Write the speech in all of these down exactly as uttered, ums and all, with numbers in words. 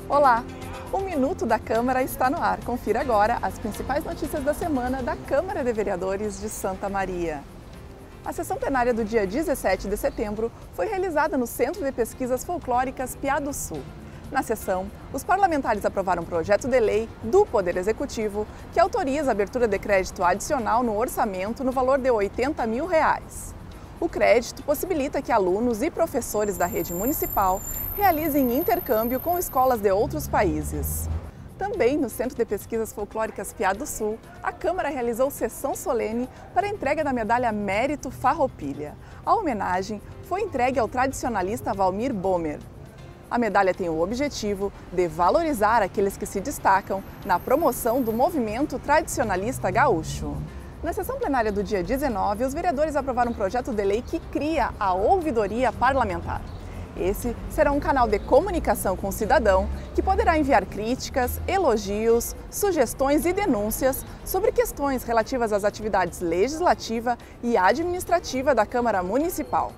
Olá! O Minuto da Câmara está no ar. Confira agora as principais notícias da semana da Câmara de Vereadores de Santa Maria. A sessão plenária do dia dezessete de setembro foi realizada no Centro de Pesquisas Folclóricas Piá do Sul. Na sessão, os parlamentares aprovaram um projeto de lei do Poder Executivo que autoriza a abertura de crédito adicional no orçamento no valor de oitenta mil reais. O crédito possibilita que alunos e professores da rede municipal realizem intercâmbio com escolas de outros países. Também no Centro de Pesquisas Folclóricas Piá do Sul, a Câmara realizou sessão solene para a entrega da medalha Mérito Farroupilha. A homenagem foi entregue ao tradicionalista Valmir Bomer. A medalha tem o objetivo de valorizar aqueles que se destacam na promoção do movimento tradicionalista gaúcho. Na sessão plenária do dia dezenove, os vereadores aprovaram um projeto de lei que cria a Ouvidoria Parlamentar. Esse será um canal de comunicação com o cidadão que poderá enviar críticas, elogios, sugestões e denúncias sobre questões relativas às atividades legislativa e administrativa da Câmara Municipal.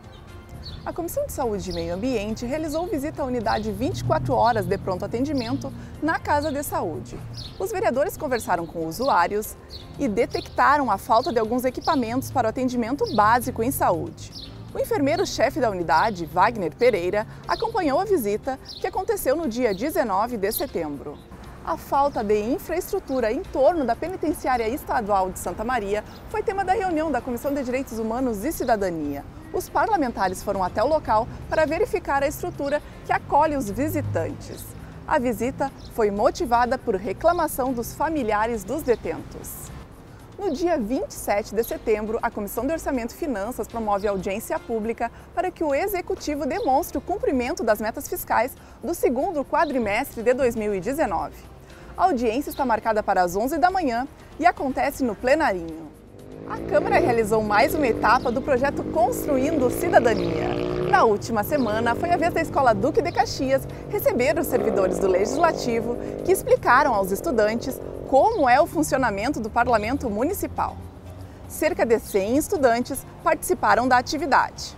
A Comissão de Saúde e Meio Ambiente realizou visita à unidade vinte e quatro horas de pronto atendimento na Casa de Saúde. Os vereadores conversaram com usuários e detectaram a falta de alguns equipamentos para o atendimento básico em saúde. O enfermeiro-chefe da unidade, Wagner Pereira, acompanhou a visita que aconteceu no dia dezenove de setembro. A falta de infraestrutura em torno da Penitenciária Estadual de Santa Maria foi tema da reunião da Comissão de Direitos Humanos e Cidadania. Os parlamentares foram até o local para verificar a estrutura que acolhe os visitantes. A visita foi motivada por reclamação dos familiares dos detentos. No dia vinte e sete de setembro, a Comissão de Orçamento e Finanças promove audiência pública para que o Executivo demonstre o cumprimento das metas fiscais do segundo quadrimestre de dois mil e dezenove. A audiência está marcada para as onze da manhã e acontece no plenarinho. A Câmara realizou mais uma etapa do projeto Construindo Cidadania. Na última semana, foi a vez da Escola Duque de Caxias receber os servidores do Legislativo que explicaram aos estudantes como é o funcionamento do Parlamento Municipal. Cerca de cem estudantes participaram da atividade.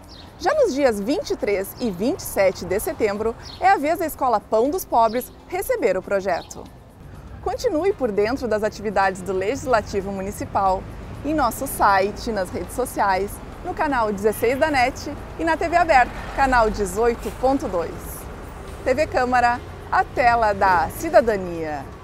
Já nos dias vinte e três e vinte e sete de setembro, é a vez da Escola Pão dos Pobres receber o projeto. Continue por dentro das atividades do Legislativo Municipal em nosso site, nas redes sociais, no canal dezesseis da NET e na T V aberta, canal dezoito ponto dois. T V Câmara, a tela da cidadania.